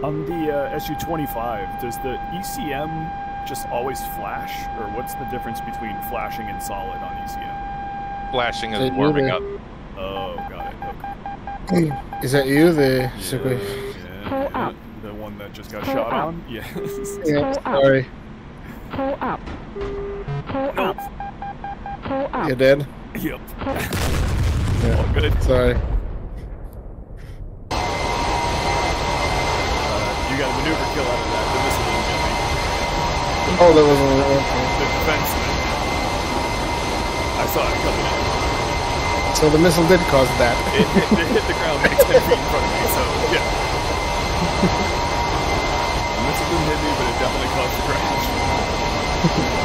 On the SU-25, does the ECM just always flash, or what's the difference between flashing and solid on ECM? Flashing is warming up. Oh, got it. Okay. Is that you, Yeah, Pull up. the one that just got shot on? Yes. Yeah, sorry. Pull up. Pull up. Pull up. You dead? Yep. Yeah. All good. Sorry. You got a maneuver kill out of that. The missile didn't get me. Oh, that wasn't The defenseman. I saw it coming in. So the missile did cause that. It hit the ground like 10 feet in front of me, so yeah. The missile didn't hit me, but it definitely caused the crash.